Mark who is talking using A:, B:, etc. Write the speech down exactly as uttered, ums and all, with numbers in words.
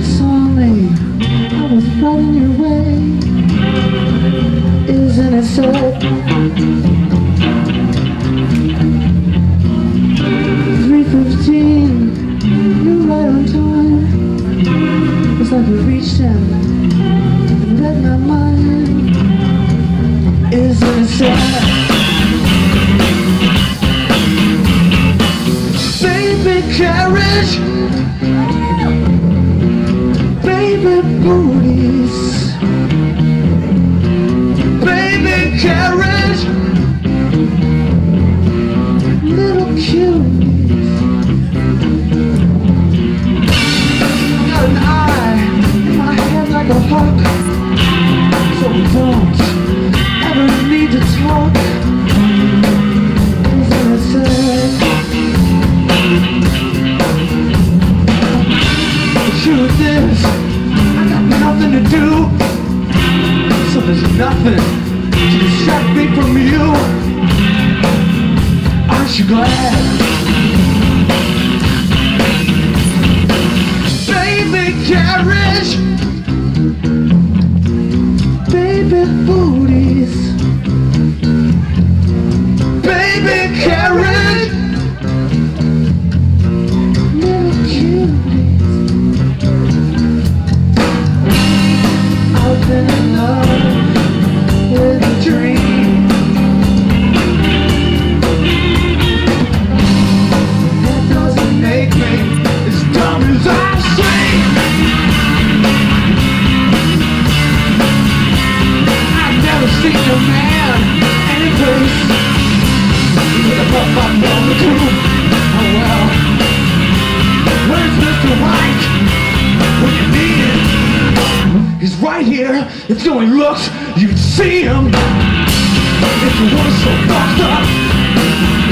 A: saw me, I was right in your way. Isn't it sad? three fifteen, you're right on time. It's like you reached in and read my mind. Isn't it sad? Baby carriage, baby booties, baby carriage, little cuties. I got an eye in my head like a hawk, so we don't ever need to talk. Isn't it sad? The truth is, I got nothing to do, so there's nothing to distract me from you. Aren't you glad? Baby carriage, baby booties, baby carriage, little cuties. I've been in love with a dream that doesn't make me as dumb as I seem. I've never seen a man any place with a puff up on the tube. Oh well, where's Mister White when you need him? He's right here. If you only looked, you'd see him. If you weren't so fucked up,